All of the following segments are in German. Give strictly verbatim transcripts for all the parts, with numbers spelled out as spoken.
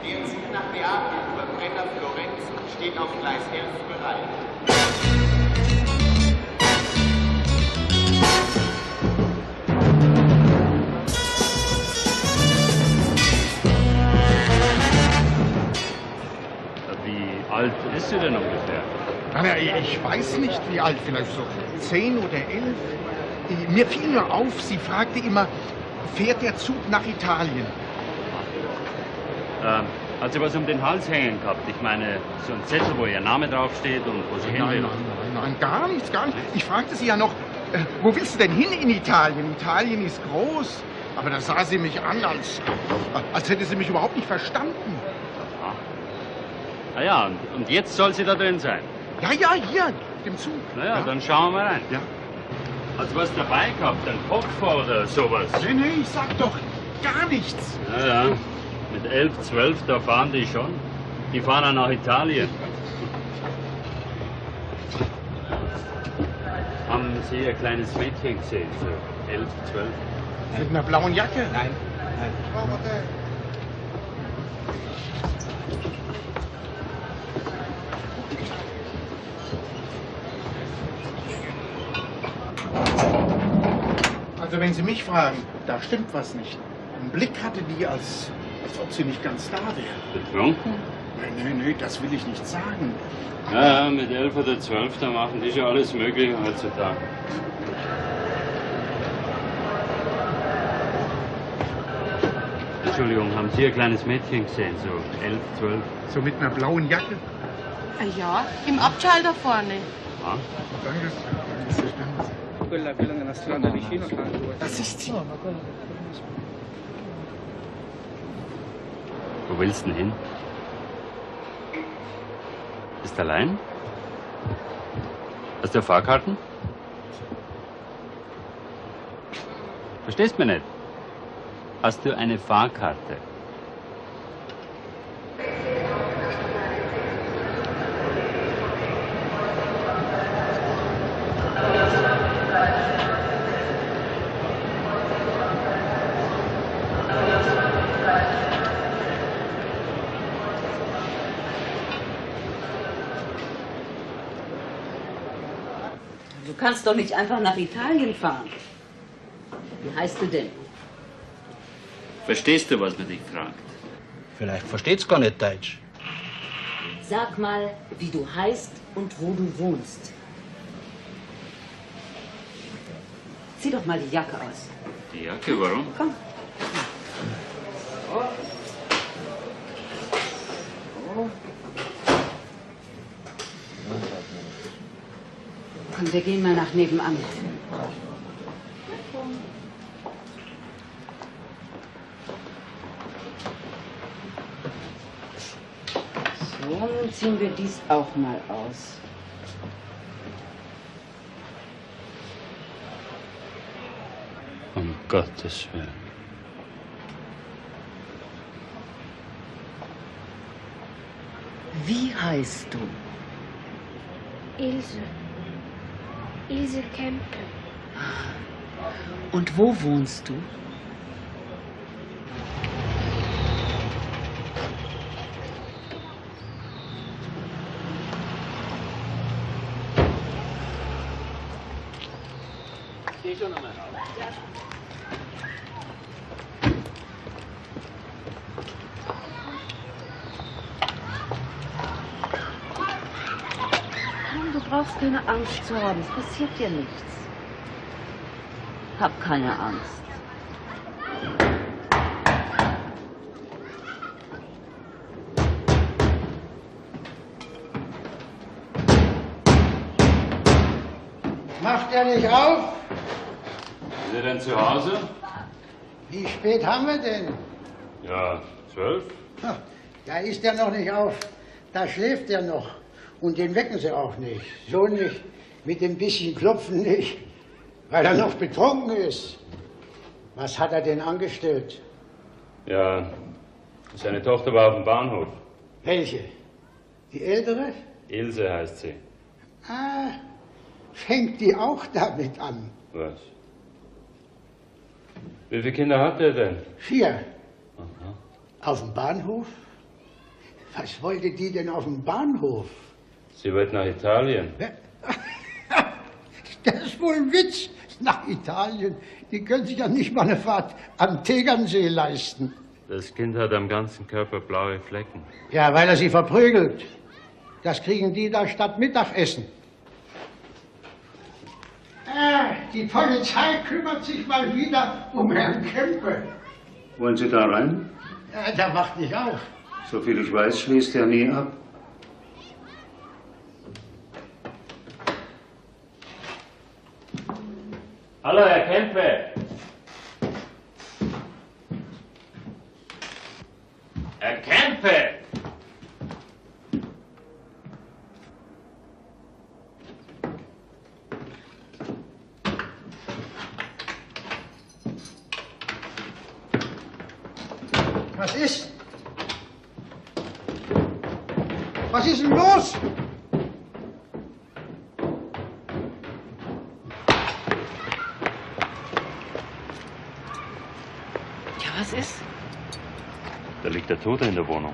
Der Zug nach Neapel über Brenner Florenz steht auf Gleis elf bereit. Wie alt ist sie denn ungefähr? Na, ich weiß nicht, wie alt, vielleicht so zehn oder elf. Mir fiel nur auf, sie fragte immer, fährt der Zug nach Italien? Ähm, hat sie was um den Hals hängen gehabt? Ich meine, so ein Zettel, wo ihr Name draufsteht und wo sie hin will? Nein, nein, nein, nein, gar nichts, gar nichts. Ich fragte sie ja noch, äh, wo willst du denn hin in Italien? Italien ist groß. Aber da sah sie mich an, als, als hätte sie mich überhaupt nicht verstanden. Aha. Na ja, und, und jetzt soll sie da drin sein? Ja, ja, hier, im Zug. Na ja, ja, dann schauen wir mal rein. Ja. Hast du was dabei gehabt? Ein Koffer oder sowas? Nee, nee, ich sag doch gar nichts. Ja, ja. Mit elf, zwölf, da fahren die schon. Die fahren dann nach Italien. Haben Sie ein kleines Mädchen gesehen, so elf, zwölf? Mit einer blauen Jacke? Nein. Nein. Also wenn Sie mich fragen, da stimmt was nicht. Einen Blick hatte die, als, als ob sie nicht ganz da wäre. Betrunken? Nee, nee, nee, das will ich nicht sagen. Ja, ja, mit elf oder zwölf, da machen die schon alles Mögliche heutzutage. Entschuldigung, haben Sie ein kleines Mädchen gesehen, so elf, zwölf? So mit einer blauen Jacke? Ja, im Abteil da vorne. Ja? Danke. Das ist sie. Wo willst du denn hin? Bist du allein? Hast du Fahrkarten? Verstehst du mich nicht? Hast du eine Fahrkarte? Du kannst doch nicht einfach nach Italien fahren. Wie heißt du denn? Verstehst du, was man dich fragt? Vielleicht versteht's gar nicht Deutsch. Sag mal, wie du heißt und wo du wohnst. Zieh doch mal die Jacke aus. Die Jacke, warum? Komm. Oh. Oh. Komm, wir gehen mal nach nebenan. So, nun ziehen wir dies auch mal aus. Um Gottes Willen. Wie heißt du? Ilse. Ilse Kempe. Und wo wohnst du? Geh schon einmal raus. Du brauchst keine Angst zu haben, es passiert dir nichts. Hab keine Angst. Macht er nicht auf? Ist er denn zu Hause? Wie spät haben wir denn? Ja, zwölf. Ha, da ist er noch nicht auf. Da schläft er noch. Und den wecken sie auch nicht. So nicht. Mit dem bisschen Klopfen nicht. Weil er noch betrunken ist. Was hat er denn angestellt? Ja, seine Tochter war auf dem Bahnhof. Welche? Die ältere? Ilse heißt sie. Ah, fängt die auch damit an? Was? Wie viele Kinder hat er denn? Vier. Aha. Auf dem Bahnhof? Was wollte die denn auf dem Bahnhof? Sie wollte nach Italien. Das ist wohl ein Witz. Nach Italien. Die können sich ja nicht mal eine Fahrt am Tegernsee leisten. Das Kind hat am ganzen Körper blaue Flecken. Ja, weil er sie verprügelt. Das kriegen die da statt Mittagessen. Ah, die Polizei kümmert sich mal wieder um Herrn Kempe. Wollen Sie da rein? Ja, der macht nicht auf. Soviel ich weiß, schließt er nie ab. Hallo, Herr Kempe. Herr Kempe! Was ist? Was ist denn los? Ja, was ist? Da liegt der Tote in der Wohnung.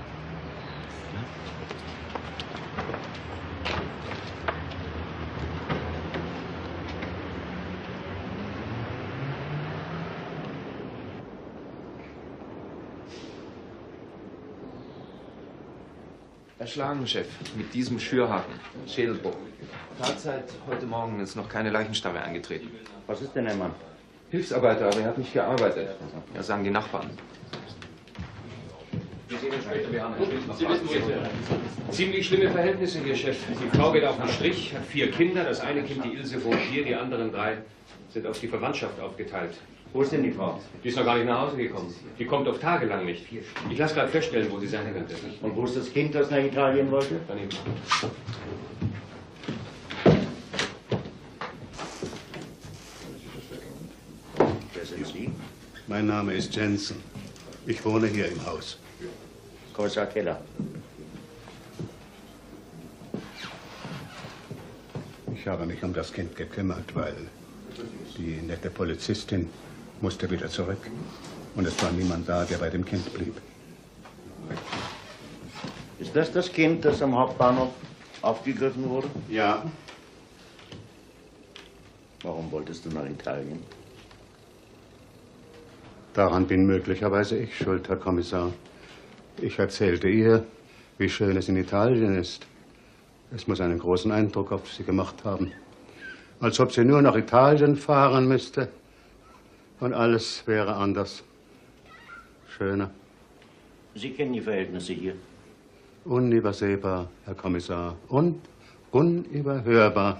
Erschlagen, Chef, mit diesem Schürhaken. Schädelbruch. Tatzeit heute Morgen ist noch keine Leichenstarre eingetreten. Was ist denn, Herr Mann? Hilfsarbeiter, aber er hat nicht gearbeitet. Ja, sagen die Nachbarn. Ziemlich schlimme Verhältnisse hier, Chef. Die Frau geht auf den Strich, hat vier Kinder. Das eine Kind, die Ilse, wohnt hier. Die anderen drei sind auf die Verwandtschaft aufgeteilt. Wo ist denn die Frau? Die ist noch gar nicht nach Hause gekommen. Die kommt auf tagelang nicht. Ich lasse gerade feststellen, wo sie sein könnte. Und wo ist das Kind, das nach Italien wollte? Daneben. Wer sind Sie? Mein Name ist Jensen. Ich wohne hier im Haus. Kommissar Keller. Ich habe mich um das Kind gekümmert, weil die nette Polizistin musste wieder zurück. Und es war niemand da, der bei dem Kind blieb. Ist das das Kind, das am Hauptbahnhof aufgegriffen wurde? Ja. Warum wolltest du nach Italien? Daran bin möglicherweise ich schuld, Herr Kommissar. Ich erzählte ihr, wie schön es in Italien ist. Es muss einen großen Eindruck auf sie gemacht haben. Als ob sie nur nach Italien fahren müsste. Und alles wäre anders. Schöner. Sie kennen die Verhältnisse hier. Unübersehbar, Herr Kommissar. Und unüberhörbar.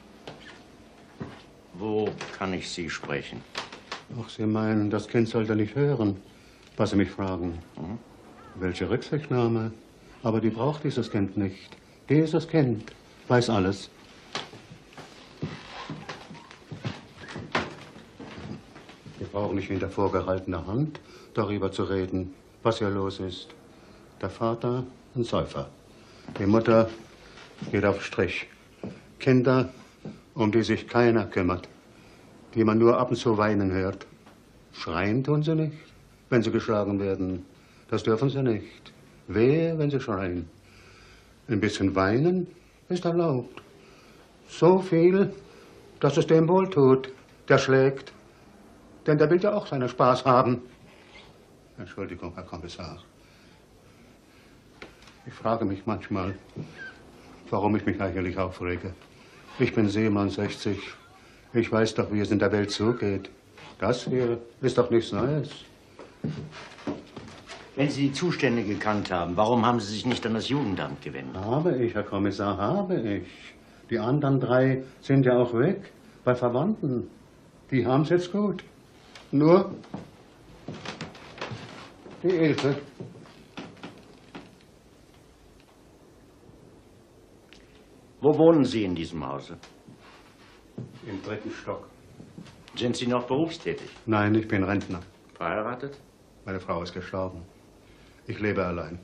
Wo kann ich Sie sprechen? Ach, Sie meinen, das Kind sollte nicht hören, was Sie mich fragen. Hm? Welche Rücksichtnahme? Aber die braucht dieses Kind nicht. Dieses Kind weiß alles. Wir brauchen nicht hinter vorgehaltener Hand darüber zu reden, was hier los ist. Der Vater ein Säufer. Die Mutter geht auf Strich. Kinder, um die sich keiner kümmert, die man nur ab und zu weinen hört. Schreien tun sie nicht, wenn sie geschlagen werden. Das dürfen sie nicht. Wehe, wenn sie schreien. Ein bisschen weinen ist erlaubt. So viel, dass es dem wohl tut, der schlägt. Denn der will ja auch seinen Spaß haben. Entschuldigung, Herr Kommissar. Ich frage mich manchmal, warum ich mich eigentlich aufrege. Ich bin Seemann sechzig. Ich weiß doch, wie es in der Welt zugeht. Das hier ist doch nichts Neues. Wenn Sie die Zustände gekannt haben, warum haben Sie sich nicht an das Jugendamt gewendet? Habe ich, Herr Kommissar, habe ich. Die anderen drei sind ja auch weg, bei Verwandten. Die haben es jetzt gut. Nur die Ilse. Wo wohnen Sie in diesem Hause? Im dritten Stock. Sind Sie noch berufstätig? Nein, ich bin Rentner. Verheiratet? Meine Frau ist gestorben. Ich lebe allein.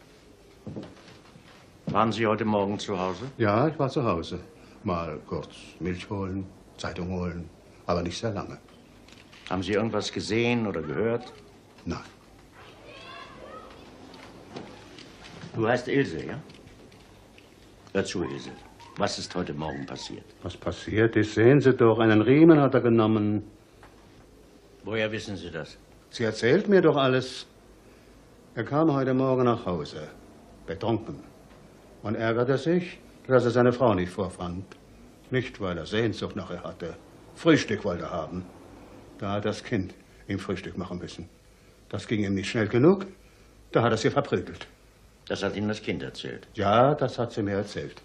Waren Sie heute Morgen zu Hause? Ja, ich war zu Hause. Mal kurz Milch holen, Zeitung holen, aber nicht sehr lange. Haben Sie irgendwas gesehen oder gehört? Nein. Du heißt Ilse, ja? Hör zu, Ilse. Was ist heute Morgen passiert? Was passiert ist, sehen Sie doch. Einen Riemen hat er genommen. Woher wissen Sie das? Sie erzählt mir doch alles. Er kam heute Morgen nach Hause, betrunken, und ärgerte sich, dass er seine Frau nicht vorfand. Nicht, weil er Sehnsucht nach ihr hatte. Frühstück wollte er haben. Da hat das Kind ihm Frühstück machen müssen. Das ging ihm nicht schnell genug. Da hat er sie verprügelt. Das hat Ihnen das Kind erzählt? Ja, das hat sie mir erzählt.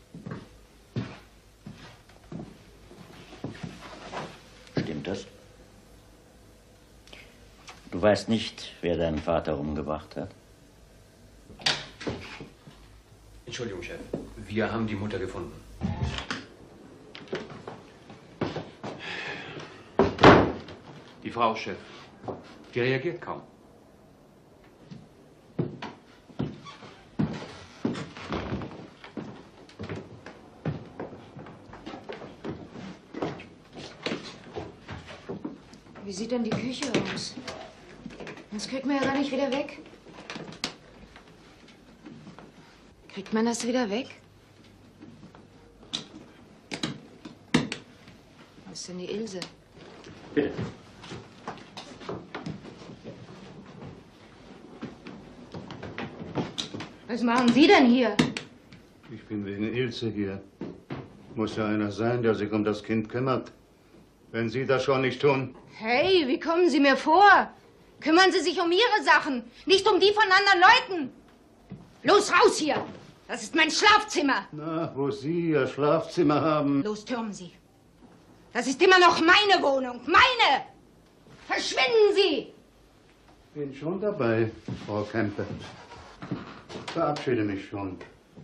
Stimmt das? Du weißt nicht, wer deinen Vater umgebracht hat? Entschuldigung, Chef. Wir haben die Mutter gefunden. Die Frau, Chef. Die reagiert kaum. Wie sieht denn die Küche aus? Das kriegt man ja gar nicht wieder weg. Kriegt man das wieder weg? Wo ist denn die Ilse? Bitte. Was machen Sie denn hier? Ich bin wegen Ilse hier. Muss ja einer sein, der sich um das Kind kümmert. Wenn Sie das schon nicht tun. Hey, wie kommen Sie mir vor? Kümmern Sie sich um Ihre Sachen, nicht um die von anderen Leuten. Los, raus hier! Das ist mein Schlafzimmer. Na, wo Sie Ihr Schlafzimmer haben. Los, türmen Sie. Das ist immer noch meine Wohnung. Meine! Verschwinden Sie! Bin schon dabei, Frau Kempe. Verabschiede mich schon.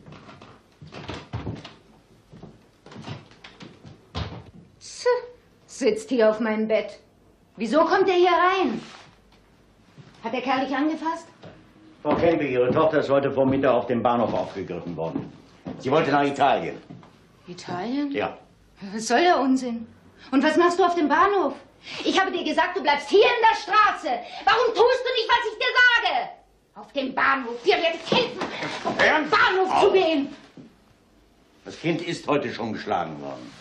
Tch, sitzt hier auf meinem Bett. Wieso kommt er hier rein? Hat der Kerl dich angefasst? Frau Kempe, Ihre Tochter ist heute Vormittag auf dem Bahnhof aufgegriffen worden. Sie wollte nach Italien. Italien? Ja. Was soll der Unsinn? Und was machst du auf dem Bahnhof? Ich habe dir gesagt, du bleibst hier in der Straße. Warum tust du nicht, was ich dir sage? Auf dem Bahnhof. Dir werde ich helfen, auf den Bahnhof Auf. zu gehen. Das Kind ist heute schon geschlagen worden.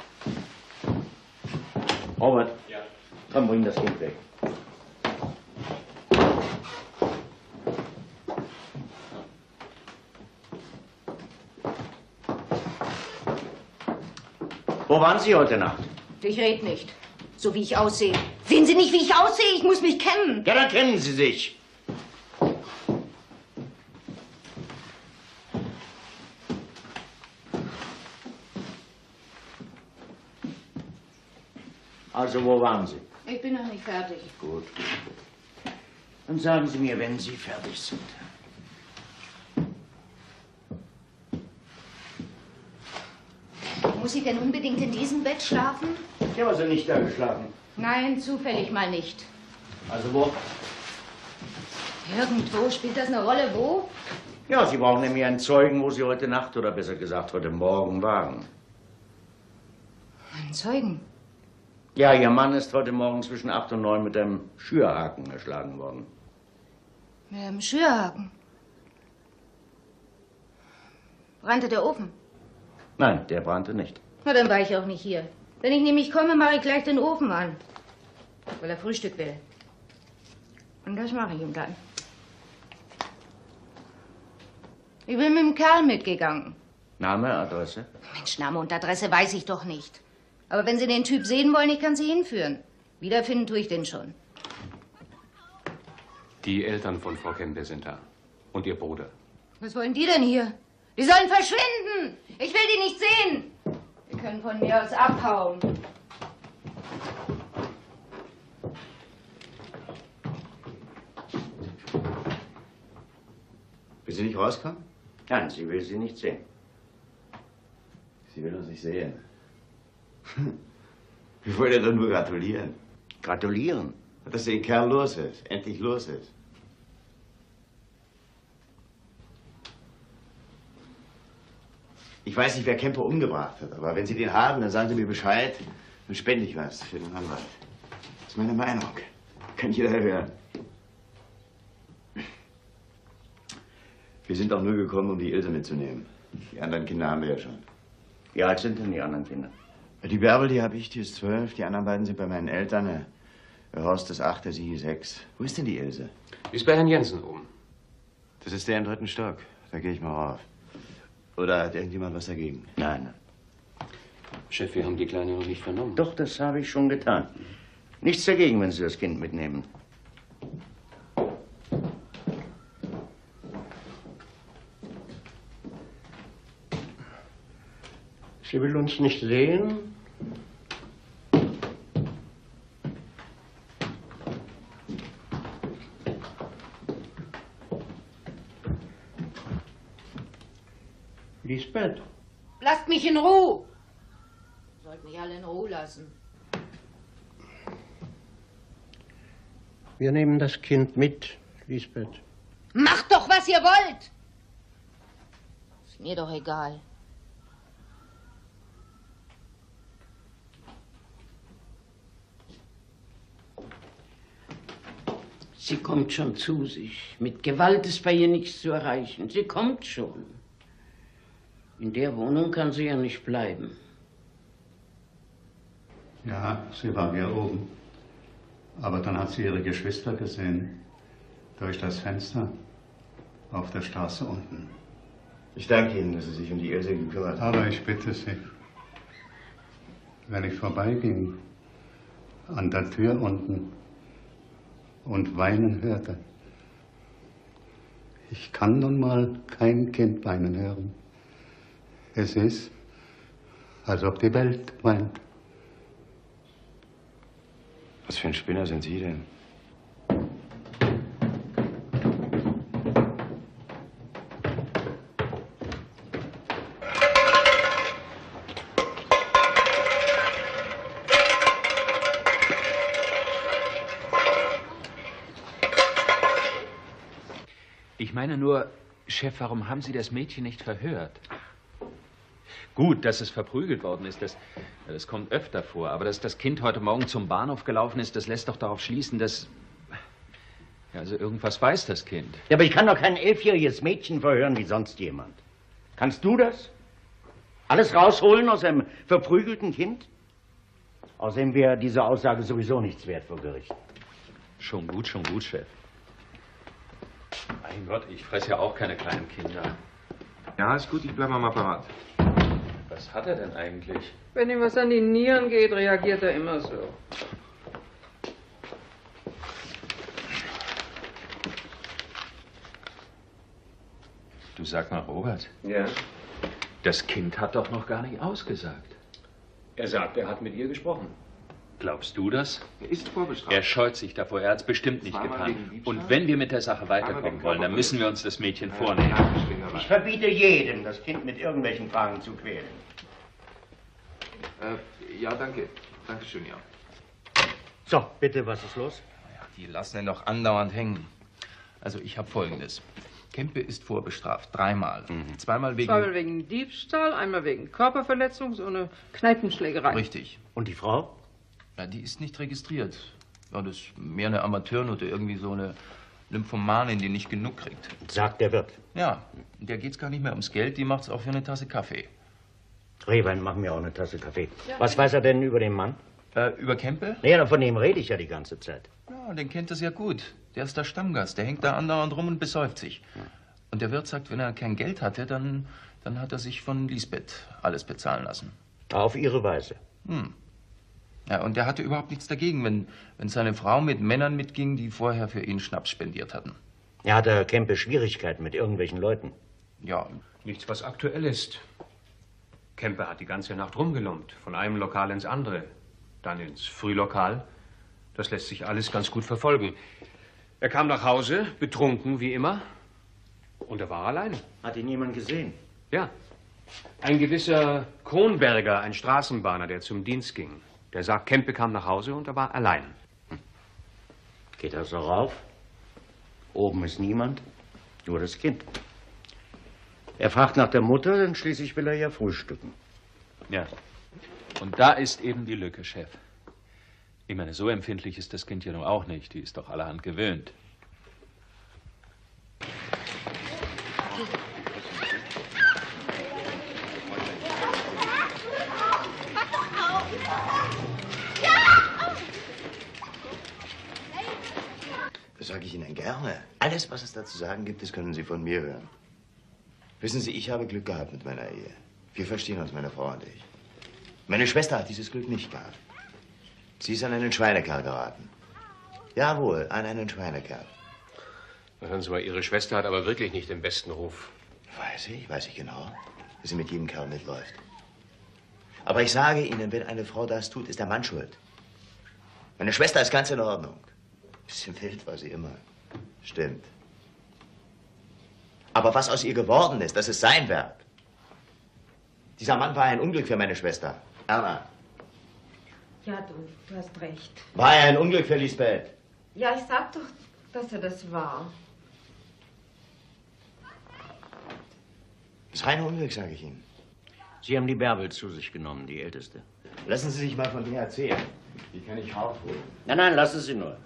Robert, ja. Komm, bring das Kind weg. Wo waren Sie heute Nacht? Ich red nicht. So wie ich aussehe. Sehen Sie nicht, wie ich aussehe? Ich muss mich kennen. Ja, dann kennen Sie sich. Also, wo waren Sie? Ich bin noch nicht fertig. Gut. Dann sagen Sie mir, wenn Sie fertig sind. Muss ich denn unbedingt in diesem Bett schlafen? Ich habe also nicht da geschlafen. Nein, zufällig mal nicht. Also wo? Irgendwo. Spielt das eine Rolle? Wo? Ja, Sie brauchen nämlich einen Zeugen, wo Sie heute Nacht oder besser gesagt heute Morgen waren. Einen Zeugen? Ja, Ihr Mann ist heute Morgen zwischen acht und neun mit einem Schürhaken erschlagen worden. Mit einem Schürhaken? Brannte der Ofen? Nein, der brannte nicht. Na, dann war ich auch nicht hier. Wenn ich nämlich komme, mache ich gleich den Ofen an. Weil er Frühstück will. Und das mache ich ihm dann. Ich bin mit dem Kerl mitgegangen. Name, Adresse? Mensch, Name und Adresse weiß ich doch nicht. Aber wenn Sie den Typ sehen wollen, ich kann Sie hinführen. Wiederfinden tue ich den schon. Die Eltern von Frau Kempe sind da. Und ihr Bruder. Was wollen die denn hier? Die sollen verschwinden! Ich will die nicht sehen! Die können von mir aus abhauen. Will sie nicht rauskommen? Nein, sie will Sie nicht sehen. Sie will uns nicht sehen. Ich wollte doch nur gratulieren. Gratulieren? Dass den Kerl los ist, endlich los ist. Ich weiß nicht, wer Kemper umgebracht hat, aber wenn Sie den haben, dann sagen Sie mir Bescheid, dann spende ich was für den Anwalt. Das ist meine Meinung. Kann jeder hören. Wir sind auch nur gekommen, um die Ilse mitzunehmen. Die anderen Kinder haben wir ja schon. Wie alt sind denn die anderen Kinder? Die Bärbel, die habe ich, die ist zwölf. Die anderen beiden sind bei meinen Eltern. Der Horst ist acht, der Sie sechs. Wo ist denn die Ilse? Die ist bei Herrn Jensen oben. Das ist der im dritten Stock. Da gehe ich mal rauf. Oder hat irgendjemand was dagegen? Nein. Chef, wir haben die Kleine noch nicht vernommen. Doch, das habe ich schon getan. Nichts dagegen, wenn Sie das Kind mitnehmen. Sie will uns nicht sehen? Lisbeth? Lasst mich in Ruhe! Sollt mich alle in Ruhe lassen. Wir nehmen das Kind mit, Lisbeth. Macht doch, was ihr wollt! Ist mir doch egal. Sie kommt schon zu sich. Mit Gewalt ist bei ihr nichts zu erreichen. Sie kommt schon. In der Wohnung kann sie ja nicht bleiben. Ja, sie war hier oben. Aber dann hat sie ihre Geschwister gesehen. Durch das Fenster. Auf der Straße unten. Ich danke Ihnen, dass Sie sich um die Ilse gekümmert haben. Aber ich bitte Sie, wenn ich vorbeiging, an der Tür unten und weinen hörte. Ich kann nun mal kein Kind weinen hören. Es ist, als ob die Welt weint. Was für ein Spinner sind Sie denn? Ich meine nur, Chef, warum haben Sie das Mädchen nicht verhört? Gut, dass es verprügelt worden ist, das, das kommt öfter vor. Aber dass das Kind heute Morgen zum Bahnhof gelaufen ist, das lässt doch darauf schließen, dass... Ja, also irgendwas weiß das Kind. Ja, aber ich kann doch kein elfjähriges Mädchen verhören wie sonst jemand. Kannst du das? Alles rausholen aus einem verprügelten Kind? Außerdem wäre diese Aussage sowieso nichts wert vor Gericht. Schon gut, schon gut, Chef. Mein Gott, ich fresse ja auch keine kleinen Kinder. Ja, ist gut, ich bleibe am Apparat. Was hat er denn eigentlich? Wenn ihm was an die Nieren geht, reagiert er immer so. Du sag mal, Robert. Ja? Das Kind hat doch noch gar nicht ausgesagt. Er sagt, er hat mit ihr gesprochen. Glaubst du das? Er ist vorbestraft. Er scheut sich davor, er hat es bestimmt nicht Zweimal wegen getan. Diebstahl? Und wenn wir mit der Sache weiterkommen wollen, dann müssen wir uns das Mädchen vornehmen. Ich verbiete jedem, das Kind mit irgendwelchen Fragen zu quälen. Äh, ja, danke. Dankeschön, ja. So, bitte, was ist los? Die lassen ihn doch andauernd hängen. Also, ich habe Folgendes. Kempe ist vorbestraft. Dreimal. Mhm. Zweimal wegen... Zweimal wegen Diebstahl, einmal wegen Körperverletzung, so eine Kneipenschlägerei. Richtig. Und die Frau? Ja, die ist nicht registriert. Ja, das ist mehr eine Amateurnote, irgendwie so eine Nymphomanin, die nicht genug kriegt. Sagt der Wirt. Ja, der geht's gar nicht mehr ums Geld, die macht's auch für eine Tasse Kaffee. Rehwein, mach mir auch eine Tasse Kaffee. Ja. Was weiß er denn über den Mann? Äh, über Kempe? Naja, von dem rede ich ja die ganze Zeit. Ja, den kennt er sehr gut. Der ist der Stammgast, der hängt da andauernd rum und besäuft sich. Und der Wirt sagt, wenn er kein Geld hatte, dann, dann hat er sich von Lisbeth alles bezahlen lassen. Auf ihre Weise. Hm. Ja, und der hatte überhaupt nichts dagegen, wenn, wenn seine Frau mit Männern mitging, die vorher für ihn Schnaps spendiert hatten. Ja, hat der Kempe Schwierigkeiten mit irgendwelchen Leuten? Ja. Nichts, was aktuell ist. Kempe hat die ganze Nacht rumgelumpt, von einem Lokal ins andere, dann ins Frühlokal. Das lässt sich alles ganz gut verfolgen. Er kam nach Hause, betrunken wie immer, und er war allein. Hat ihn jemand gesehen? Ja. Ein gewisser Kronberger, ein Straßenbahner, der zum Dienst ging. Der sagt, Kempe kam nach Hause und er war allein. Hm. Geht er so rauf? Oben ist niemand, nur das Kind. Er fragt nach der Mutter, denn schließlich will er ja frühstücken. Ja. Und da ist eben die Lücke, Chef. Ich meine, so empfindlich ist das Kind ja nun auch nicht. Die ist doch allerhand gewöhnt. Das sage ich Ihnen gerne. Alles, was es da zu sagen gibt, das können Sie von mir hören. Wissen Sie, ich habe Glück gehabt mit meiner Ehe. Wir verstehen uns, meine Frau und ich. Meine Schwester hat dieses Glück nicht gehabt. Sie ist an einen Schweinekerl geraten. Jawohl, an einen Schweinekerl. Hören Sie mal, Ihre Schwester hat aber wirklich nicht den besten Ruf. Weiß ich, weiß ich genau, dass sie mit jedem Kerl mitläuft. Aber ich sage Ihnen, wenn eine Frau das tut, ist der Mann schuld. Meine Schwester ist ganz in Ordnung. Bisschen wild war sie immer. Stimmt. Aber was aus ihr geworden ist, das ist sein Werk. Dieser Mann war ein Unglück für meine Schwester. Erna. Ja, du, du hast recht. War er ein Unglück für Lisbeth? Ja, ich sag doch, dass er das war. Das reine Unglück, sage ich Ihnen. Sie haben die Bärbel zu sich genommen, die Älteste. Lassen Sie sich mal von mir erzählen. Die kann ich raufholen. Nein, nein, lassen Sie nur.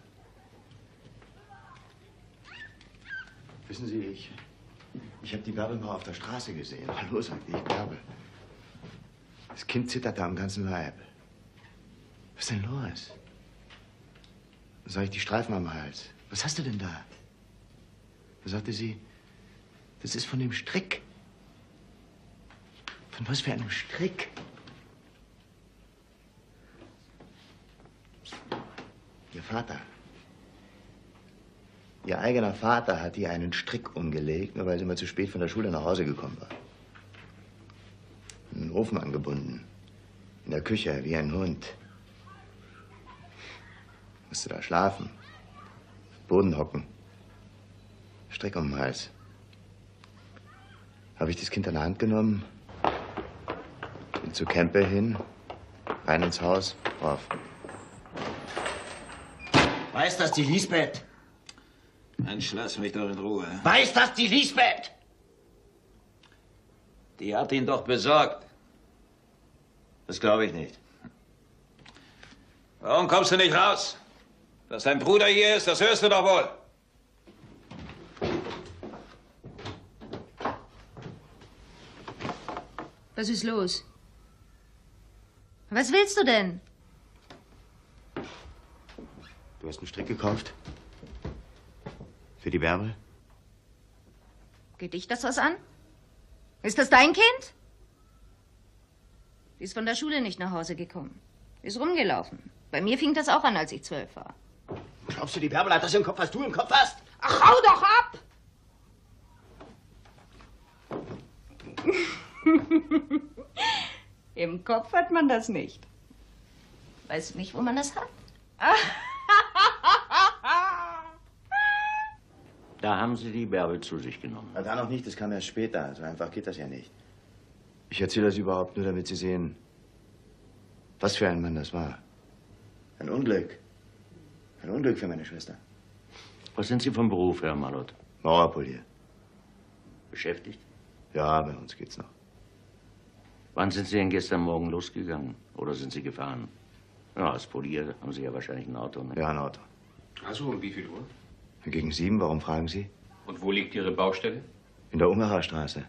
Wissen Sie, ich, ich habe die Bärbel mal auf der Straße gesehen. Hallo, sagte ich, Bärbel. Das Kind zitterte am ganzen Leib. Was ist denn los? Da sah ich die Streifen am Hals. Was hast du denn da? Da sagte sie, das ist von dem Strick. Von was für einem Strick? Ihr Vater. Ihr eigener Vater hat ihr einen Strick umgelegt, nur weil sie mal zu spät von der Schule nach Hause gekommen war. In den Ofen angebunden. In der Küche, wie ein Hund. Musste da schlafen. Boden hocken. Strick um den Hals. Habe ich das Kind an der Hand genommen, bin zu Kempe hin, rein ins Haus, drauf. Weiß das die Lisbeth? Mensch, lass mich doch in Ruhe. Weiß das die Lisbeth? Die hat ihn doch besorgt. Das glaube ich nicht. Warum kommst du nicht raus? Dass dein Bruder hier ist, das hörst du doch wohl. Was ist los? Was willst du denn? Du hast einen Strick gekauft? Für die Bärbel? Geht dich das was an? Ist das dein Kind? Sie ist von der Schule nicht nach Hause gekommen. Ist rumgelaufen. Bei mir fing das auch an, als ich zwölf war. Glaubst du, die Bärbel hat das im Kopf, was du im Kopf hast? Ach, hau doch ab! Im Kopf hat man das nicht. Weißt du nicht, wo man das hat? Da haben Sie die Bärbel zu sich genommen. Na, da noch nicht, das kam erst später. So einfach geht das ja nicht. Ich erzähle das überhaupt nur, damit Sie sehen, was für ein Mann das war. Ein Unglück. Ein Unglück für meine Schwester. Was sind Sie vom Beruf, Herr Malott? Mauerpolier. Beschäftigt? Ja, bei uns geht's noch. Wann sind Sie denn gestern Morgen losgegangen? Oder sind Sie gefahren? Ja, als Polier haben Sie ja wahrscheinlich ein Auto, ne? Ja, ein Auto. Also, um wie viel Uhr? Gegen sieben, warum fragen Sie? Und wo liegt Ihre Baustelle? In der Ungarer Straße.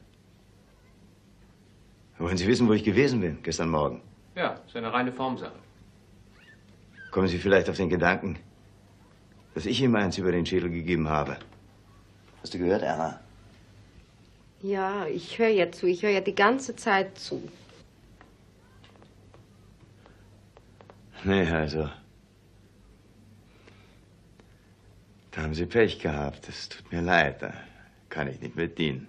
Wollen Sie wissen, wo ich gewesen bin, gestern Morgen? Ja, ist eine reine Formsache. Kommen Sie vielleicht auf den Gedanken, dass ich ihm eins über den Schädel gegeben habe. Hast du gehört, Erna? Ja, ich höre ja zu. Ich höre ja die ganze Zeit zu. Nee, also. Da haben Sie Pech gehabt. Das tut mir leid. Da kann ich nicht mit dienen.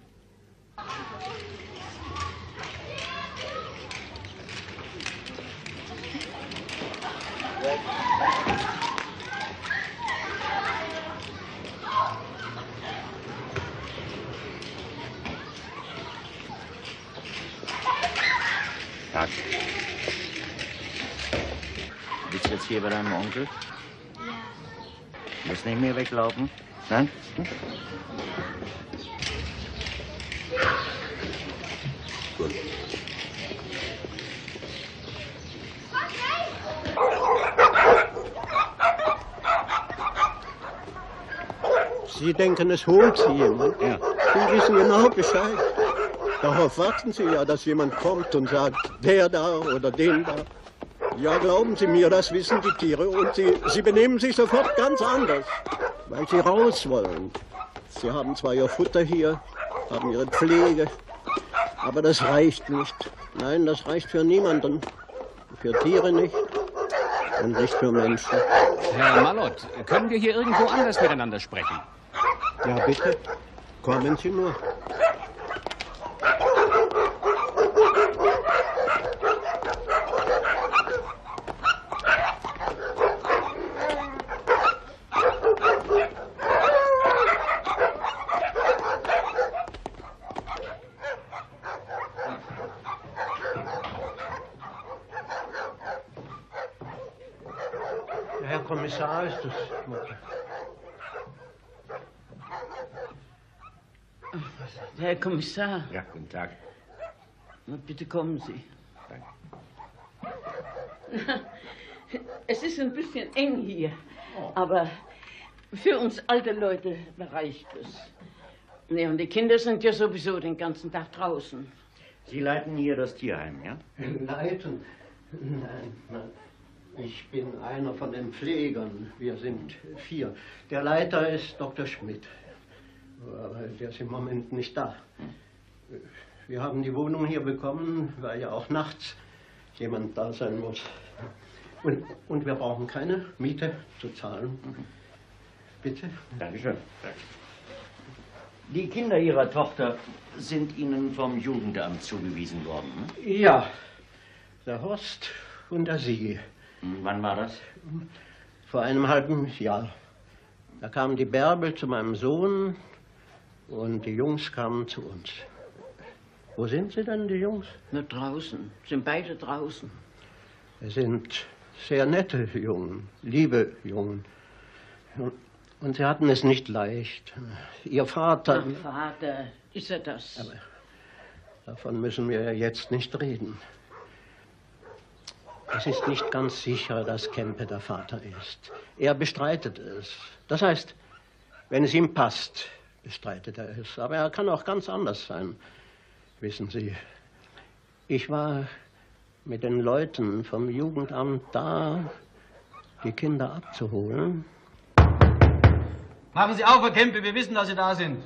Tag. Bist du jetzt hier bei deinem Onkel? Ja. Du musst nicht mehr weglaufen? Nein? Hm? Gut. Sie denken, es holt Sie jemand? Ja. Sie wissen genau Bescheid. Darauf warten Sie ja, dass jemand kommt und sagt, der da oder den da. Ja, glauben Sie mir, das wissen die Tiere und sie, sie benehmen sich sofort ganz anders, weil sie raus wollen. Sie haben zwar ihr Futter hier, haben ihre Pflege, aber das reicht nicht. Nein, das reicht für niemanden. Für Tiere nicht und nicht für Menschen. Herr Malott, können wir hier irgendwo anders miteinander sprechen? Ja, bitte. Kommen Sie nur. Herr Kommissar, ist das Mutter? Herr Kommissar. Ja, guten Tag. Na, bitte kommen Sie. Es ist ein bisschen eng hier, aber für uns alte Leute reicht es. Nee, und die Kinder sind ja sowieso den ganzen Tag draußen. Sie leiten hier das Tierheim, ja? Leiten? Nein, nein. Ich bin einer von den Pflegern. Wir sind vier. Der Leiter ist Doktor Schmidt. Aber der ist im Moment nicht da. Wir haben die Wohnung hier bekommen, weil ja auch nachts jemand da sein muss. Und, und wir brauchen keine Miete zu zahlen. Bitte? Dankeschön. Die Kinder Ihrer Tochter sind Ihnen vom Jugendamt zugewiesen worden, ne? Ja, der Horst und der Sigi. Wann war das? Vor einem halben Jahr. Da kam die Bärbel zu meinem Sohn und die Jungs kamen zu uns. Wo sind sie denn, die Jungs? Na, draußen. Sind beide draußen. Es sind sehr nette Jungen, liebe Jungen. Und sie hatten es nicht leicht. Ihr Vater... Ach, Vater, ist er das? Aber davon müssen wir jetzt nicht reden. Es ist nicht ganz sicher, dass Kempe der Vater ist. Er bestreitet es. Das heißt, wenn es ihm passt, bestreitet er es. Aber er kann auch ganz anders sein, wissen Sie. Ich war mit den Leuten vom Jugendamt da, die Kinder abzuholen. Machen Sie auf, Herr Kempe, wir wissen, dass Sie da sind.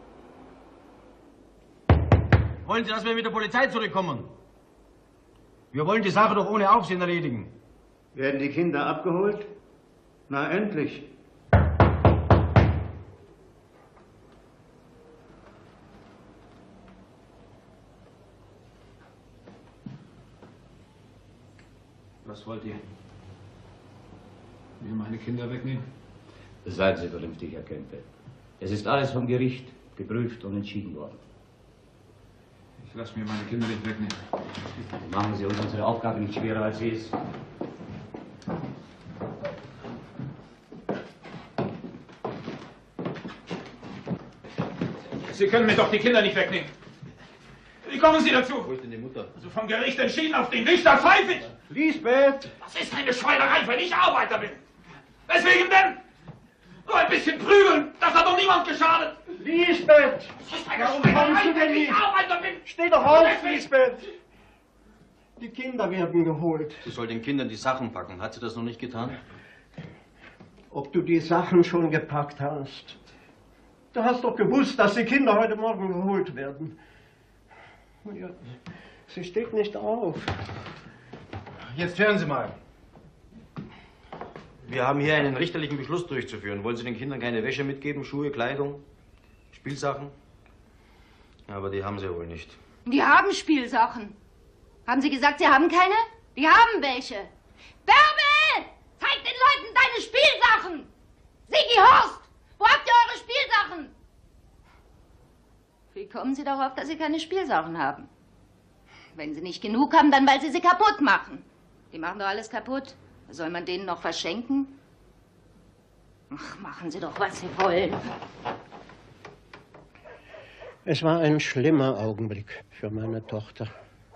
Wollen Sie, dass wir mit der Polizei zurückkommen? Wir wollen die Sache doch ohne Aufsehen erledigen. Werden die Kinder abgeholt? Na, endlich. Was wollt ihr? Mir meine Kinder wegnehmen? Seien Sie vernünftig, Herr Kempe. Es ist alles vom Gericht geprüft und entschieden worden. Ich lasse mir meine Kinder nicht wegnehmen. Machen Sie uns unsere Aufgabe nicht schwerer, als sie ist. Sie können mir doch die Kinder nicht wegnehmen. Wie kommen Sie dazu? Wo ist denn die Mutter? Also vom Gericht entschieden auf den Richter pfeife ich. Lisbeth! Das ist eine Schweinerei, wenn ich Arbeiter bin. Weswegen denn? Nur ein bisschen prügeln, das hat doch niemand geschadet. Lisbeth! Das ist eine Warum Schweinerei, kommst du wenn denn ich nicht? Arbeiter bin. Steh doch auf, Weswegen? Lisbeth! Die Kinder werden geholt. Sie soll den Kindern die Sachen packen. Hat sie das noch nicht getan? Ob du die Sachen schon gepackt hast? Du hast doch gewusst, dass die Kinder heute Morgen geholt werden. Ja, sie steht nicht auf. Jetzt hören Sie mal. Wir haben hier einen richterlichen Beschluss durchzuführen. Wollen Sie den Kindern keine Wäsche mitgeben, Schuhe, Kleidung, Spielsachen? Aber die haben sie wohl nicht. Die haben Spielsachen. Haben Sie gesagt, Sie haben keine? Die haben welche. Bärbel! Zeig den Leuten deine Spielsachen! Sigi, Horst! Wo habt ihr eure Spielsachen? Wie kommen Sie darauf, dass Sie keine Spielsachen haben? Wenn Sie nicht genug haben, dann weil Sie sie kaputt machen. Die machen doch alles kaputt. Soll man denen noch verschenken? Ach, machen Sie doch, was Sie wollen. Es war ein schlimmer Augenblick für meine Tochter.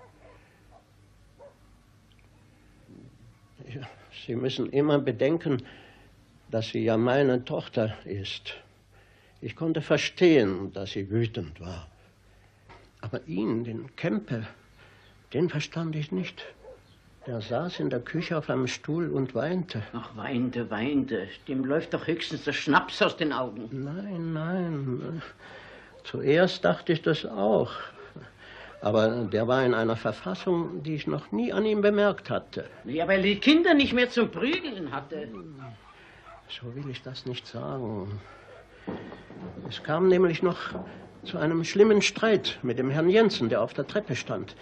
Ja, Sie müssen immer bedenken, dass sie ja meine Tochter ist. Ich konnte verstehen, dass sie wütend war. Aber ihn, den Kempe, den verstand ich nicht. Der saß in der Küche auf einem Stuhl und weinte. Ach, weinte, weinte. Dem läuft doch höchstens der Schnaps aus den Augen. Nein, nein. Zuerst dachte ich das auch. Aber der war in einer Verfassung, die ich noch nie an ihm bemerkt hatte. Ja, weil die Kinder nicht mehr zum Prügeln hatte. So will ich das nicht sagen. Es kam nämlich noch zu einem schlimmen Streit mit dem Herrn Jensen, der auf der Treppe stand.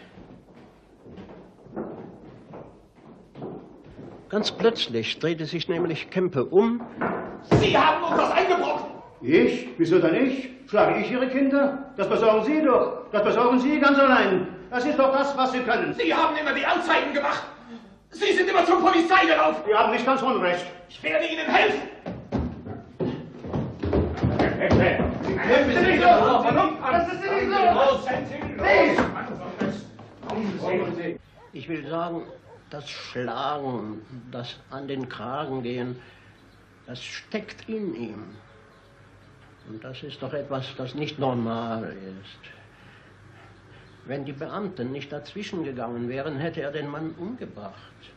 Ganz plötzlich drehte sich nämlich Kempe um. Sie haben uns was eingebrochen! Ich? Wieso denn ich? Schlage ich Ihre Kinder? Das besorgen Sie doch. Das besorgen Sie ganz allein. Das ist doch das, was Sie können. Sie haben immer die Anzeigen gemacht. Sie sind immer zur Polizei gelaufen. Sie haben nicht ganz Unrecht. Ich werde Ihnen helfen. Das ist nicht so. Ich will sagen, das Schlagen, das an den Kragen gehen, das steckt in ihm. Und das ist doch etwas, das nicht normal ist. Wenn die Beamten nicht dazwischen gegangen wären, hätte er den Mann umgebracht.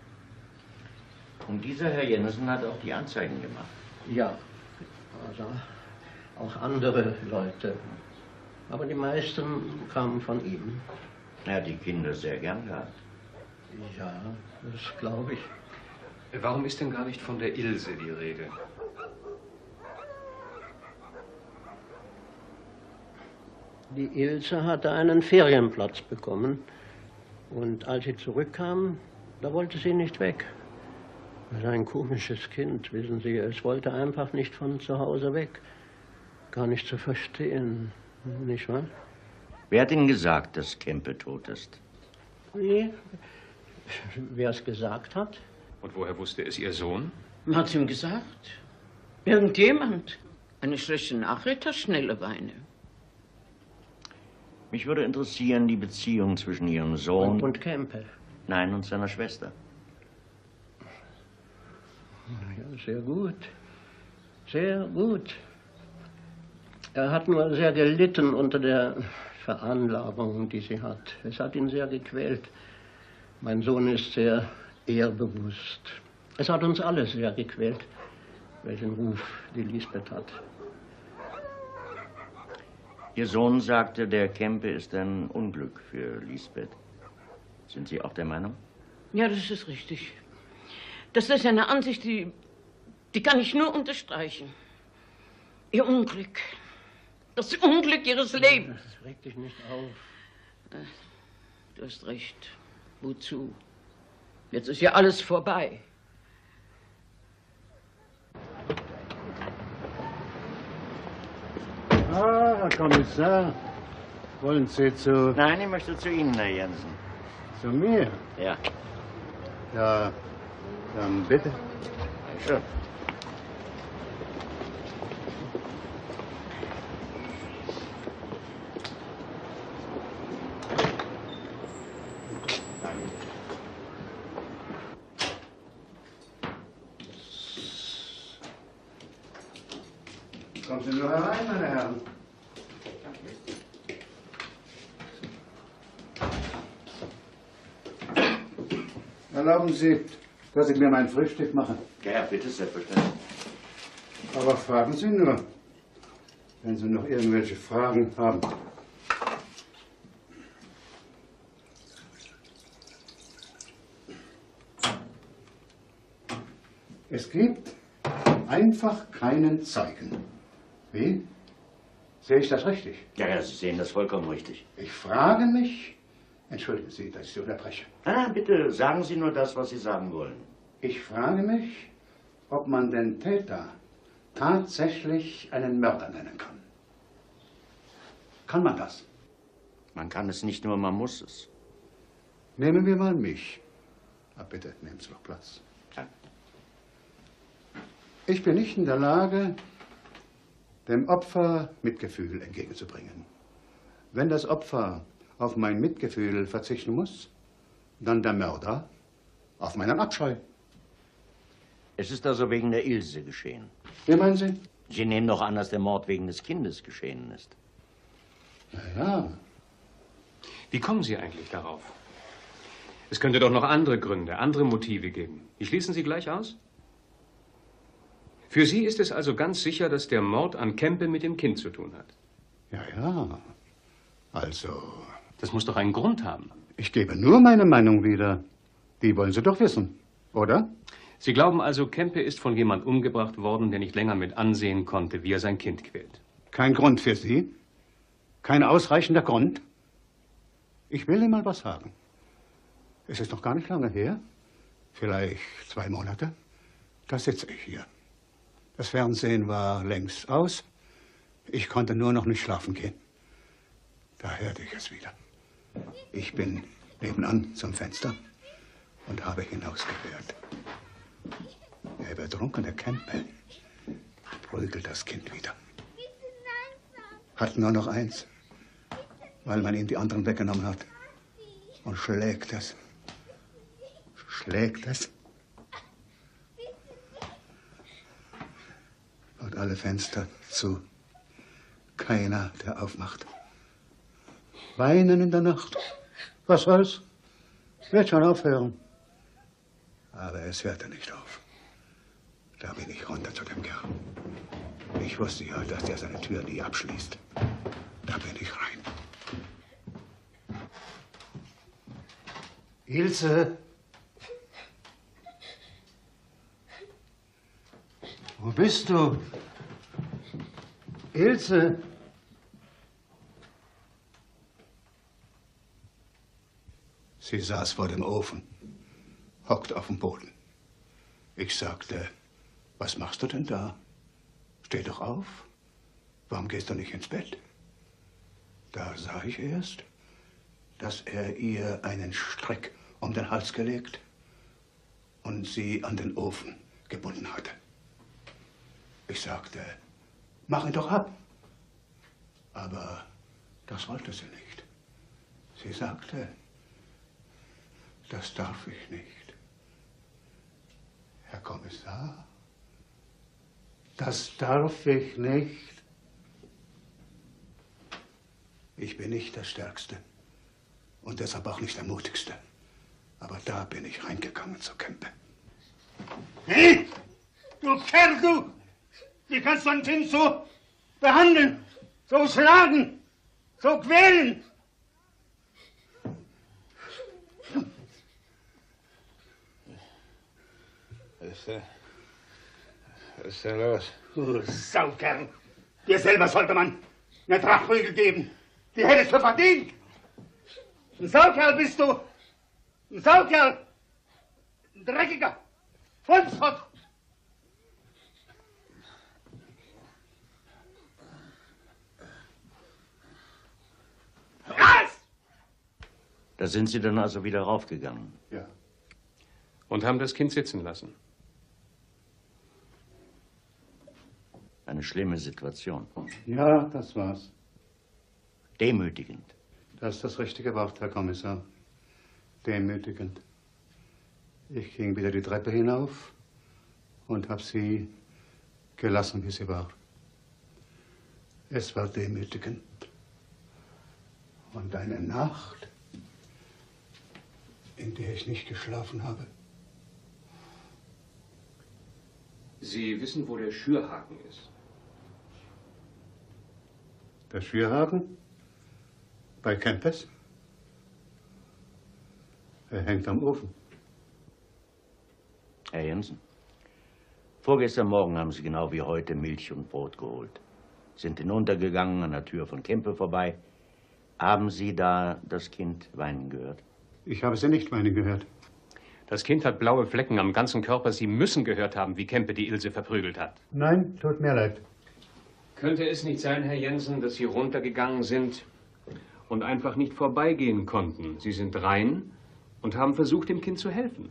Und dieser Herr Jensen hat auch die Anzeigen gemacht. Ja, also auch andere Leute. Aber die meisten kamen von ihm. Er hat die Kinder sehr gern gehabt. Ja, das glaube ich. Warum ist denn gar nicht von der Ilse die Rede? Die Ilse hatte einen Ferienplatz bekommen. Und als sie zurückkam, da wollte sie nicht weg. Das ist ein komisches Kind, wissen Sie. Es wollte einfach nicht von zu Hause weg. Gar nicht zu verstehen, nicht wahr? Wer hat Ihnen gesagt, dass Kempe tot ist? Nee. Wer es gesagt hat? Und woher wusste es Ihr Sohn? Hat es ihm gesagt? Irgendjemand. Eine schlechte Nachricht hat schnelle Beine. Mich würde interessieren die Beziehung zwischen Ihrem Sohn... Und, und Kempe. Nein, und seiner Schwester. Ja, sehr gut. Sehr gut. Er hat nur sehr gelitten unter der Veranlagung, die sie hat. Es hat ihn sehr gequält. Mein Sohn ist sehr ehrbewusst. Es hat uns alle sehr gequält, welchen Ruf die Lisbeth hat. Ihr Sohn sagte, der Kempe ist ein Unglück für Lisbeth. Sind Sie auch der Meinung? Ja, das ist richtig. Das ist eine Ansicht, die, die kann ich nur unterstreichen. Ihr Unglück. Das Unglück Ihres Lebens. Das regt dich nicht auf. Du hast recht. Wozu? Jetzt ist ja alles vorbei. Ah, Herr Kommissar. Wollen Sie zu... Nein, ich möchte zu Ihnen, Herr Jensen. Zu mir? Ja. Ja, dann bitte. Schön. Kommen Sie nur herein, meine Herren. Erlauben Sie, dass ich mir mein Frühstück mache? Ja, bitte, selbstverständlich. Aber fragen Sie nur, wenn Sie noch irgendwelche Fragen haben. Es gibt einfach keinen Zeugen. Wie? Sehe ich das richtig? Ja, ja, Sie sehen das vollkommen richtig. Ich frage mich, entschuldigen Sie, dass ich Sie unterbreche. Nein, nein, bitte sagen Sie nur das, was Sie sagen wollen. Ich frage mich, ob man den Täter tatsächlich einen Mörder nennen kann. Kann man das? Man kann es nicht nur, man muss es. Nehmen wir mal mich. Aber bitte, nehmen Sie doch Platz. Ja. Ich bin nicht in der Lage, dem Opfer Mitgefühl entgegenzubringen. Wenn das Opfer auf mein Mitgefühl verzichten muss, dann der Mörder auf meinen Abscheu. Es ist also wegen der Ilse geschehen. Wie meinen Sie? Sie nehmen doch an, dass der Mord wegen des Kindes geschehen ist. Na ja. Wie kommen Sie eigentlich darauf? Es könnte doch noch andere Gründe, andere Motive geben. Die schließen Sie gleich aus? Für Sie ist es also ganz sicher, dass der Mord an Kempe mit dem Kind zu tun hat? Ja, ja. Also... Das muss doch einen Grund haben. Ich gebe nur meine Meinung wieder. Die wollen Sie doch wissen, oder? Sie glauben also, Kempe ist von jemand umgebracht worden, der nicht länger mit ansehen konnte, wie er sein Kind quält. Kein Grund für Sie? Kein ausreichender Grund? Ich will Ihnen mal was sagen. Es ist noch gar nicht lange her, vielleicht zwei Monate, da sitze ich hier. Das Fernsehen war längst aus. Ich konnte nur noch nicht schlafen gehen. Da hörte ich es wieder. Ich bin nebenan zum Fenster und habe hinausgehört. Der betrunkene Campbell prügelt das Kind wieder. Hat nur noch eins, weil man ihm die anderen weggenommen hat. Und schlägt es. Schlägt es. Und alle Fenster zu. Keiner, der aufmacht. Weinen in der Nacht. Was soll's? Wird schon aufhören. Aber es hörte nicht auf. Da bin ich runter zu dem Kerl. Ich wusste ja, dass der seine Tür nie abschließt. Da bin ich rein. Ilse! Wo bist du? Ilse! Sie saß vor dem Ofen, hockt auf dem Boden. Ich sagte, was machst du denn da? Steh doch auf. Warum gehst du nicht ins Bett? Da sah ich erst, dass er ihr einen Strick um den Hals gelegt und sie an den Ofen gebunden hatte. Ich sagte, mach ihn doch ab. Aber das wollte sie nicht. Sie sagte, das darf ich nicht. Herr Kommissar, das darf ich nicht. Ich bin nicht der Stärkste und deshalb auch nicht der Mutigste. Aber da bin ich reingegangen zu Kempe. Hey, du Kerl, du! Wie kannst du ein Kind so behandeln, so schlagen, so quälen? Was ist denn, was ist denn los? Du Saukerl! Dir selber sollte man eine Trachtprügel geben. Die hättest du verdient. Ein Saukerl bist du. Ein Saukerl. Ein dreckiger Volksfott. Was? Da sind Sie dann also wieder raufgegangen? Ja. Und haben das Kind sitzen lassen. Eine schlimme Situation. Ja, das war's. Demütigend. Das ist das richtige Wort, Herr Kommissar. Demütigend. Ich ging wieder die Treppe hinauf und habe sie gelassen, wie sie war. Es war demütigend. Und eine Nacht, in der ich nicht geschlafen habe. Sie wissen, wo der Schürhaken ist. Der Schürhaken? Bei Kempes? Er hängt am Ofen. Herr Jensen, vorgestern Morgen haben Sie genau wie heute Milch und Brot geholt. Sind hinuntergegangen an der Tür von Kempe vorbei. Haben Sie da das Kind weinen gehört? Ich habe Sie nicht weinen gehört. Das Kind hat blaue Flecken am ganzen Körper. Sie müssen gehört haben, wie Kempe die Ilse verprügelt hat. Nein, tut mir leid. Könnte es nicht sein, Herr Jensen, dass Sie runtergegangen sind und einfach nicht vorbeigehen konnten? Sie sind rein und haben versucht, dem Kind zu helfen.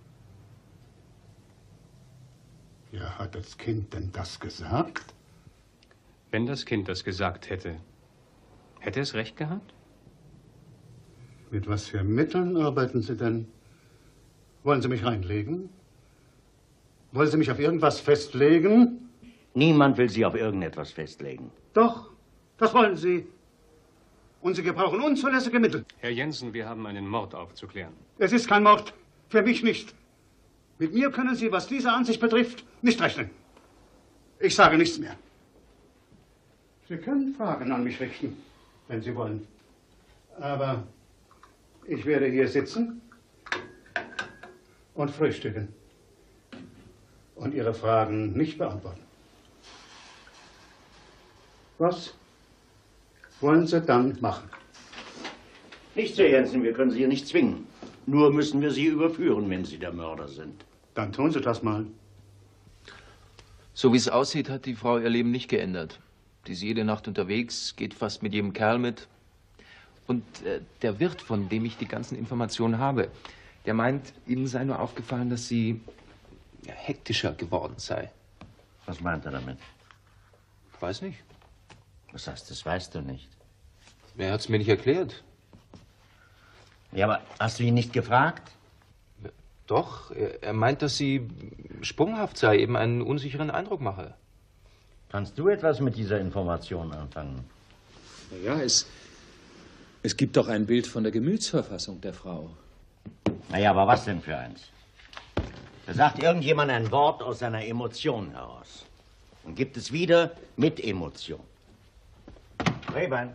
Ja, hat das Kind denn das gesagt? Wenn das Kind das gesagt hätte, hätte es recht gehabt? Mit was für Mitteln arbeiten Sie denn? Wollen Sie mich reinlegen? Wollen Sie mich auf irgendwas festlegen? Niemand will Sie auf irgendetwas festlegen. Doch, das wollen Sie. Und Sie gebrauchen unzulässige Mittel. Herr Jensen, wir haben einen Mord aufzuklären. Es ist kein Mord. Für mich nicht. Mit mir können Sie, was diese Ansicht betrifft, nicht rechnen. Ich sage nichts mehr. Sie können Fragen an mich richten, wenn Sie wollen. Aber ich werde hier sitzen und frühstücken und Ihre Fragen nicht beantworten. Was wollen Sie dann machen? Nichts, Herr Jensen, wir können Sie hier nicht zwingen. Nur müssen wir Sie überführen, wenn Sie der Mörder sind. Dann tun Sie das mal. So wie es aussieht, hat die Frau ihr Leben nicht geändert. Die ist jede Nacht unterwegs, geht fast mit jedem Kerl mit. Und äh, der Wirt, von dem ich die ganzen Informationen habe, der meint, ihm sei nur aufgefallen, dass sie ja, hektischer geworden sei. Was meint er damit? Ich weiß nicht. Was heißt, das weißt du nicht? Er hat es mir nicht erklärt. Ja, aber hast du ihn nicht gefragt? Doch, er, er meint, dass sie sprunghaft sei, eben einen unsicheren Eindruck mache. Kannst du etwas mit dieser Information anfangen? Ja, es, es gibt doch ein Bild von der Gemütsverfassung der Frau. Naja, aber was denn für eins? Da sagt irgendjemand ein Wort aus seiner Emotion heraus und gibt es wieder mit Emotion. Rehbein.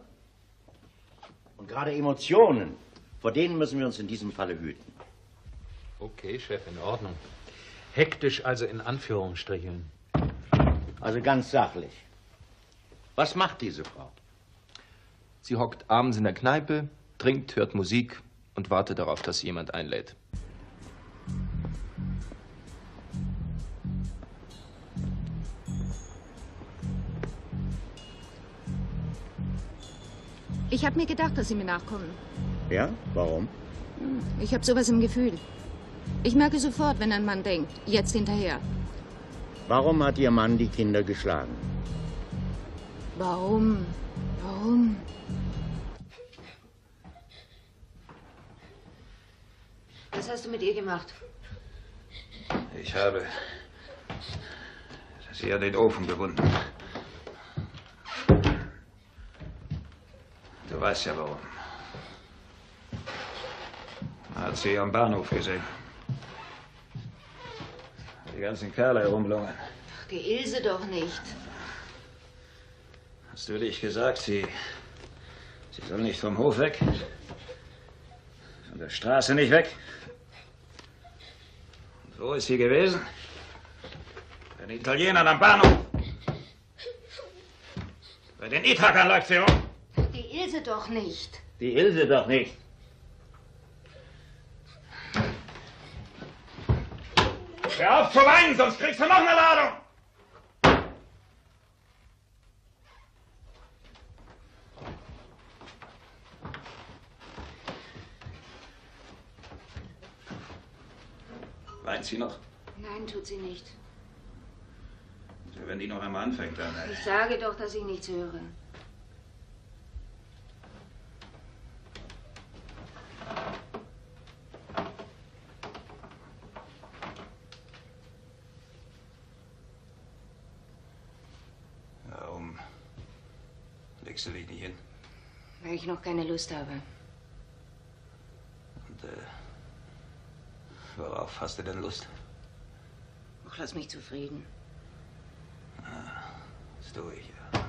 Und gerade Emotionen, vor denen müssen wir uns in diesem Falle hüten. Okay, Chef, in Ordnung. Hektisch also in Anführungsstrichen. Also ganz sachlich. Was macht diese Frau? Sie hockt abends in der Kneipe, trinkt, hört Musik und wartet darauf, dass sie jemand einlädt. Ich habe mir gedacht, dass Sie mir nachkommen. Ja? Warum? Ich habe sowas im Gefühl. Ich merke sofort, wenn ein Mann denkt, jetzt hinterher. Warum hat Ihr Mann die Kinder geschlagen? Warum? Warum? Was hast du mit ihr gemacht? Ich habe sie an den Ofen gebunden. Du weißt ja warum. Man hat sie am Bahnhof gesehen. Die ganzen Kerle herumlungern. Ach, die Ilse doch nicht. Hast du nicht gesagt, sie, sie soll nicht vom Hof weg? Von der Straße nicht weg? Und wo ist sie gewesen? Bei den Italienern am Bahnhof. Bei den Ithakern läuft sie rum. Die Ilse doch nicht. Die Ilse doch nicht. Hör auf zu weinen, sonst kriegst du noch eine Ladung. Weint sie noch? Nein, tut sie nicht. Wenn die noch einmal anfängt, dann... Ich sage doch, dass ich nichts höre. Warum legst du dich nicht hin? Weil ich noch keine Lust habe. Und, äh, worauf hast du denn Lust? Ach, lass mich zufrieden. Ah, das tue ich, ja.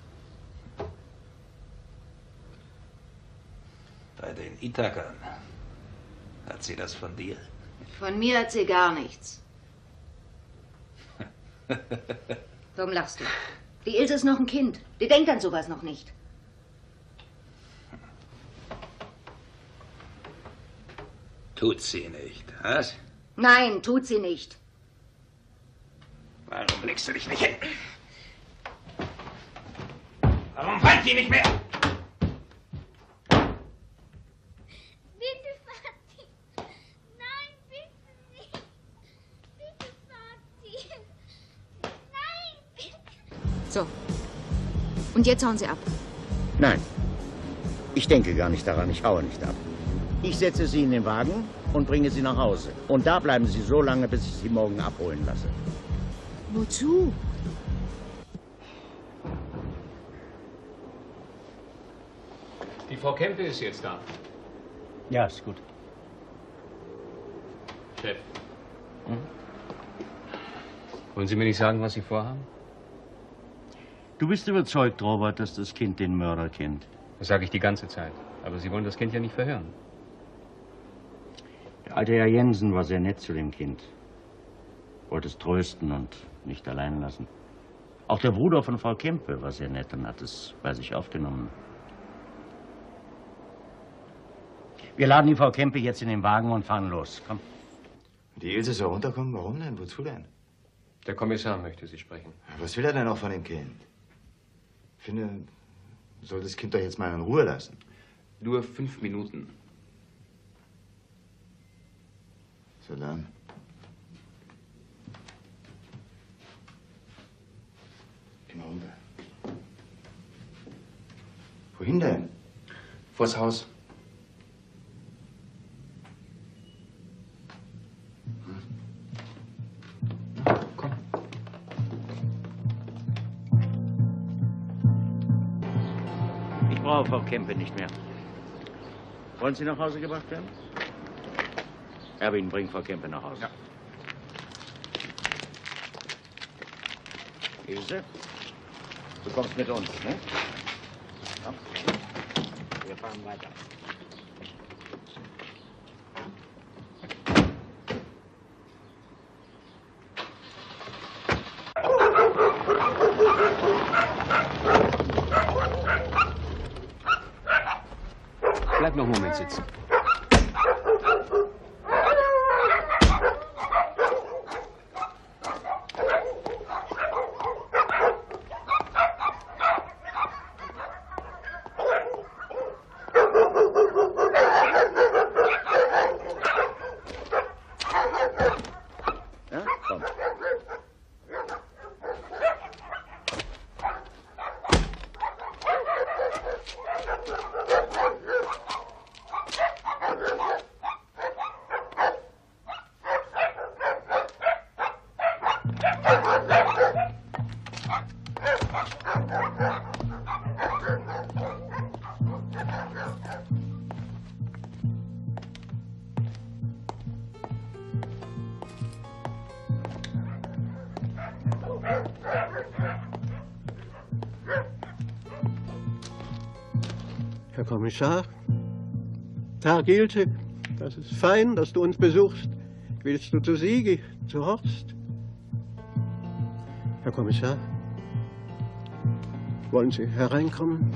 Bei den Ithakern hat sie das von dir? Von mir hat sie gar nichts. Warum lachst du? Die Ilse ist noch ein Kind. Die denkt an sowas noch nicht. Tut sie nicht, was? Nein, tut sie nicht. Warum legst du dich nicht hin? Warum weint die nicht mehr? Bitte, Vati. Nein, bitte nicht. Bitte, Vati. Nein, bitte. So. Und jetzt hauen Sie ab. Nein. Ich denke gar nicht daran, ich haue nicht ab. Ich setze Sie in den Wagen und bringe Sie nach Hause. Und da bleiben Sie so lange, bis ich Sie morgen abholen lasse. Wozu? Frau Kempe ist jetzt da. Ja, ist gut. Chef. Hm? Wollen Sie mir nicht sagen, was Sie vorhaben? Du bist überzeugt, Robert, dass das Kind den Mörder kennt. Das sage ich die ganze Zeit. Aber Sie wollen das Kind ja nicht verhören. Der alte Herr Jensen war sehr nett zu dem Kind. Wollte es trösten und nicht allein lassen. Auch der Bruder von Frau Kempe war sehr nett und hat es bei sich aufgenommen. Wir laden die Frau Kempe jetzt in den Wagen und fahren los. Komm. Die Ilse soll runterkommen? Warum denn? Wozu denn? Der Kommissar möchte Sie sprechen. Was will er denn auch von dem Kind? Ich finde, soll das Kind doch jetzt mal in Ruhe lassen. Nur fünf Minuten. So lang. Geh mal runter. Wohin denn? Vors Haus. Ich brauche Frau Kempe nicht mehr. Wollen Sie nach Hause gebracht werden? Erwin, bring Frau Kempe nach Hause. Ja. Ilse, du kommst mit uns, ne? Komm. Wir fahren weiter. Bleib noch einen Moment sitzen. Ja, komm. Herr Kommissar, Tag Ilse, das ist fein, dass du uns besuchst. Willst du zu Sigi, zu Horst? Herr Kommissar, wollen Sie hereinkommen?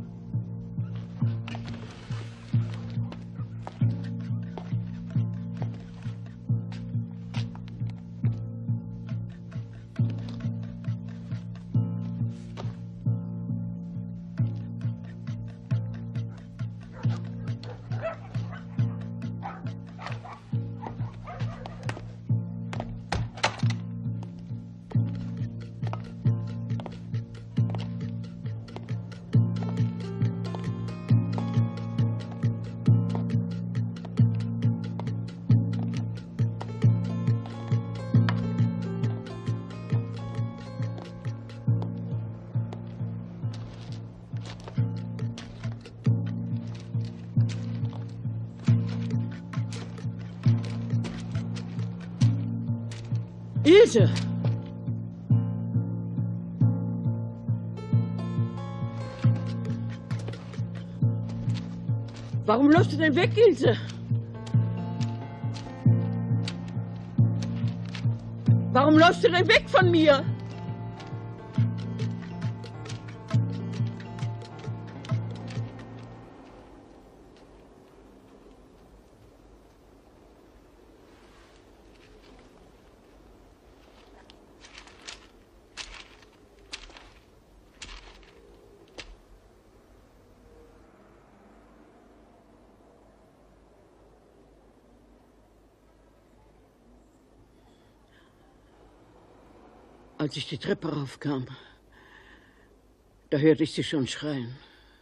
Ilse! Warum läufst du denn weg, Ilse? Warum läufst du denn weg von mir? Als ich die Treppe raufkam, da hörte ich sie schon schreien.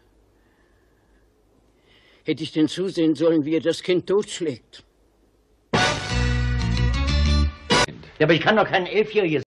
Hätte ich denn zusehen sollen, wie er das Kind totschlägt? Ja, aber ich kann doch kein Elfjähriges